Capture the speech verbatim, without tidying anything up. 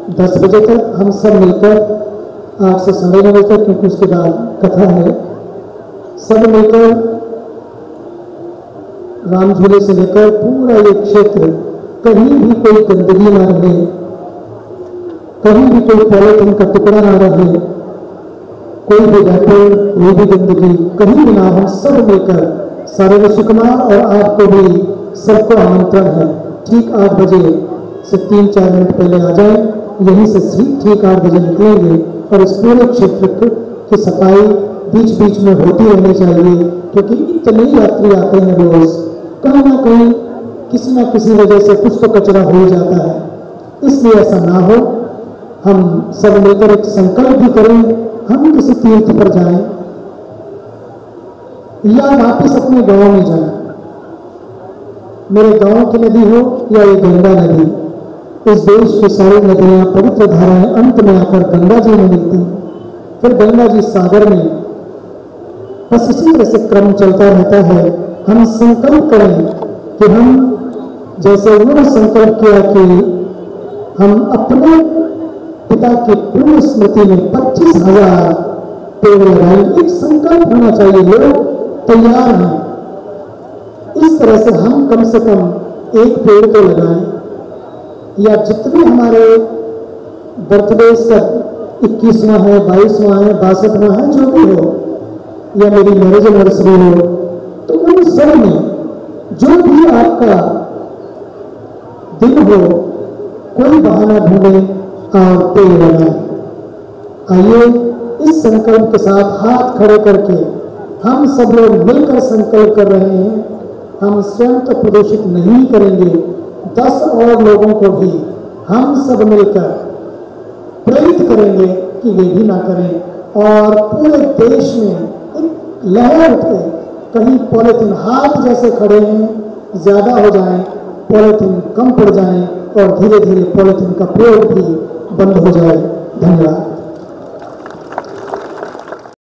दस बजे तक हम सब मिलकर, आठ से साढ़े नौ बजे तक, क्योंकि उसके बाद कथा है, सब मिलकर राम झूले से लेकर पूरा ये क्षेत्र, कहीं भी कोई गंदगी ना रहे, कहीं भी कोई पॉलिथीन का टुकड़ा ना रहे, कोई भी रैपर, कोई भी गंदगी कहीं भी ना, हम सब मिलकर, सारे ऋषि कुमार और आपको भी सबको आमंत्रण है, ठीक आठ बजे से तीन चार मिनट पहले आ जाए। यहीं से ठीक आठ बजे निकलेंगे और इस पूरे क्षेत्र की सफाई बीच बीच में होती रहनी चाहिए, क्योंकि इतने यात्री आते हैं रोज, कहीं ना कहीं किसी ना किसी वजह से कुछ तो कचरा हो ही जाता है। इसलिए ऐसा ना हो, हम सब मिलकर एक संकल्प भी करें, हम किसी तीर्थ पर जाएं या वापिस अपने गांव में जाएं, मेरे गांव की नदी हो या ये गंगा नदी, इस देश की सारी नदियां, पवित्र धाराएं अंत में आकर गंगा जी में मिलती, फिर गंगा जी सागर में, बस इसी तरह से क्रम चलता रहता है। हम संकल्प करें कि हम, जैसे उन्होंने संकल्प किया कि हम अपने पिता की पुण्य स्मृति में पच्चीस हजार पेड़ लगाएंगे, एक संकल्प होना चाहिए, लोग तैयार हैं। इस तरह से हम कम से कम एक पेड़ को लगाएं, या जितने हमारे बर्थडे सब इक्कीसवां है, बाईसवां है, बासठवां है, जो भी हो, या मेरी मैरिज एनिवर्सरी हो, तो उन सब में जो भी आपका दिन हो, कोई बहाना ढूंढे और पेड़ लगाए। आइए इस संकल्प के साथ हाथ खड़े करके हम सब लोग मिलकर संकल्प कर रहे हैं, हम स्वयं तो प्रदूषित नहीं करेंगे, दस और लोगों को भी हम सब मिलकर प्रेरित करेंगे कि वे भी ना करें, और पूरे देश में एक लहर उठे, कहीं पॉलिथीन हाथ जैसे खड़े हैं ज्यादा हो जाएं, पॉलिथीन कम पड़ जाएं और धीरे धीरे पॉलिथीन का प्रयोग भी बंद हो जाए। धन्यवाद।